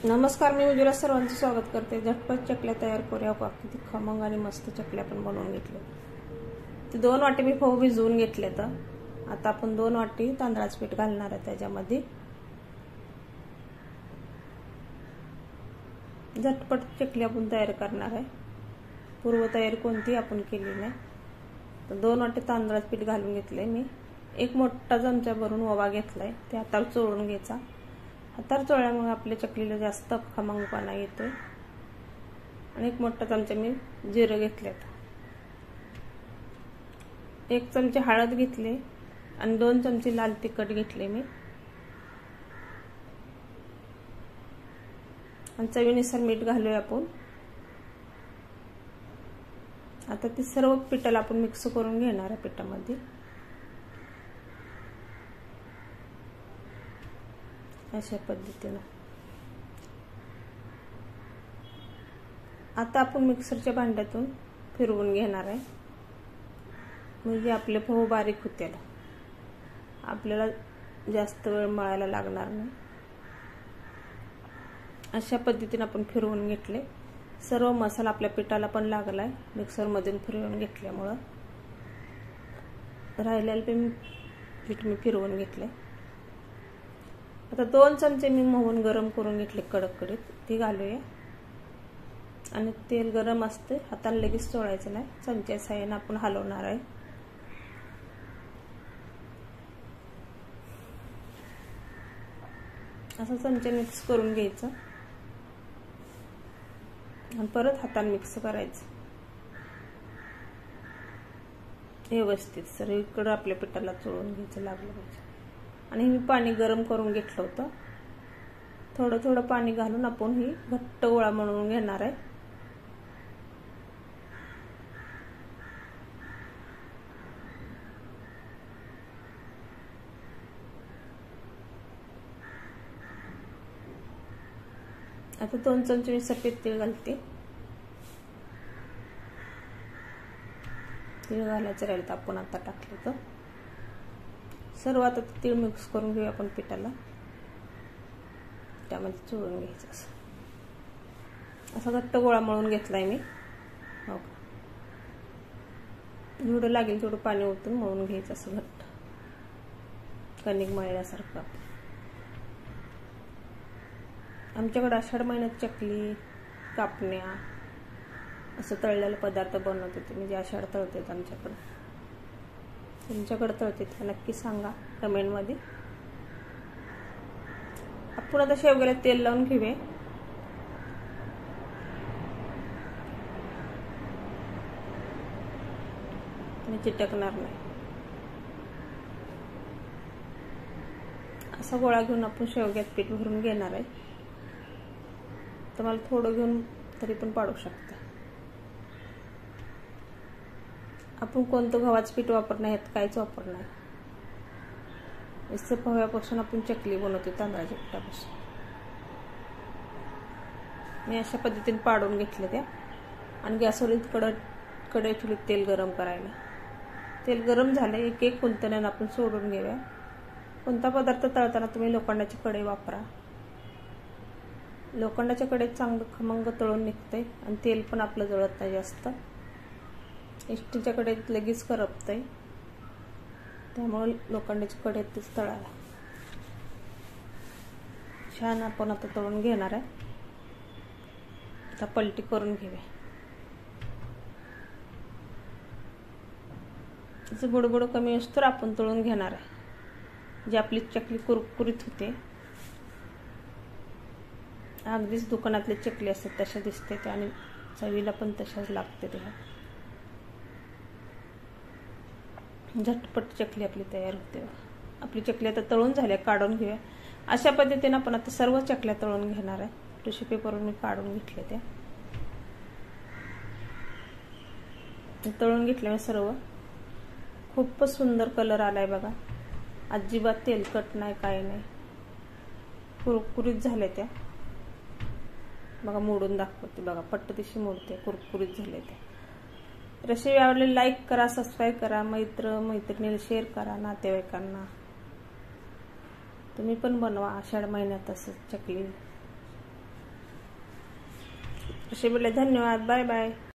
नमस्कार, मी उज्ज्वला सर्वांचं स्वागत करते। झटपट चकल्या तयार करूया का? किती खमंग आणि मस्त चकल्या पण बनवून घेतल्या। ते 2 वाटी मी पोहे भिजवून घेतले। तर आता आपण 2 वाटी तांदळाचं पीठ घालणार आहे त्याच्यामध्ये। झटपट चकल्या आपण तयार करणार आहे, पूर्व तयारी कोणती आपण केली नाही। तर 2 वाटी तांदळाचं पीठ घालून घेतले मी। एक मोठा चमचा भरून ओवा घेतलाय, ते हातावर चोळून घ्यायचा। हातावर चोळल्यामुळे आपल्या चकलीला जास्त खमंगपणा येतो। आणि एक मोठा चमचा मी जिरं घेतलेत, 1 चमचा हळद घेतली आणि 2 चमचे लाल तिखट घेतले मी। आणि चवीनुसार मीठ घालूया आपण। आता ते सर्व पिठाला आपण मिक्स करून घेणार आहे पिठामध्ये। अशा पद्धतीने आता आपण मिक्सरच्या भांड्यातून फिरवून घेणार आहे, म्हणजे आपले पोहे बारीक होतील, आपल्याला जास्त वेळ मळायला लागणार नाही। अशा पद्धतीने आपण फिरवून घेतले। सर्व मसाला आपल्या पिठाला पण लागलाय मिक्सर मधून फिरवून घेतल्यामुळे। राहिलेले पीठ मी फिरवून घेतले। आता 2 चमचे मी मोहन गरम करून घेतले कडकडीत, ती घालूया। आणि तेल गरम असते, हाताला लगेच चोळायचं नाही, चमच्या साहाय्याने आपण हलवणार आहे। असं चमचा मिक्स करून घ्यायचं आणि परत हाताने मिक्स करायचं व्यवस्थित। सगळीकडे आपल्या पिठाला चोळून घ्यायचं लागलं पाहिजे। आणि मी पाणी गरम करून घेतलं होतं, थोडं थोडं पाणी घालून आपण ही घट्ट गोळा मळून घेणार आहे। आता 2 चमचे मी सफेद तीळ घालते। तीळ घालायचं राहिलं तर आपण आता टाकले। तर सर्व आता तीळ मिक्स करून घेऊया आपण पिठाला, त्यामध्ये चोळून घ्यायचं। असा घट्ट गोळा मळून घेतलाय मी। हो, जेवढं लागेल तेवढं पाणी ओतून मळून घ्यायचं, असं घट्ट कणिक मळल्यासारखं। आमच्याकडे आषाढ महिन्यात चकली, कापण्या असं तळलेले पदार्थ बनवत होते, म्हणजे आषाढ तळतात आमच्याकडे। तुमच्याकडे तळतात का नक्की सांगा कमेंट मध्ये। आपण आता शेवग्याला तेल लावून घेऊया। मी चिटकणार नाही, असा गोळा घेऊन आपण शेवग्यात पीठ भरून घेणार आहे। तर मला थोडं घेऊन तरी पण पाडू शकता। आपण कोणतं गव्हाचं पीठ वापरणार आहे, काहीच वापरणार नाही। इसं पोह्यापासून आपण चकली बनवतो, तांदळाच्या पिठापासून। मी अशा पद्धतीने पाडून घेतले त्या। आणि गॅसवर कढई ठेवली तेल गरम करायला। तेल गरम झाले, एक एक कुंतण्यानं आपण सोडून घेऊया। कोणता पदार्थ तळताना तुम्ही लोखंडाची कढई वापरा, लोखंडाच्या कढईत चांगलं खमंग तळून निघतंय आणि तेल पण आपलं जळत नाही जास्त। इस्टीलच्या कढईत लगेच करपतंय, त्यामुळे लोखंडाची कढईतच तळायला छान। आपण आता तळून घेणार आहे। आता पलटी करून घेऊया। त्याचं बुडबुड कमी असतो तर आपण तळून घेणार आहे, जी आपली चकली कुरकुरीत होते। अगदीच दुकानातले चकली असतात तशा दिसते ते, आणि चवीला पण तशाच लागते ते। झटपट चकली आपली तयार होते। आपली चकली आता तळून झाल्या, काढून घेऊया। अशा पद्धतीने आपण आता सर्व चकल्या तळून घेणार आहे। टिश्यू पेपरवर मी काढून घेतले त्या, तळून घेतल्या सर्व। खूपच सुंदर कलर आलाय बघा, अजिबात तेलकट नाही, काय नाही, कुरकुरीत झाले त्या बघा। मोडून दाखवते बघा, पट्टदिशी मोडते, कुरकुरीत झाले त्या। रेसिपी आवडली लाईक करा, सबस्क्राईब करा, मैत्रिणीला शेअर करा, नातेवाईकांना। तुम्ही पण बनवा आषाढ महिन्यात असं चकली। कसे बोलले धन्यवाद. Bye bye.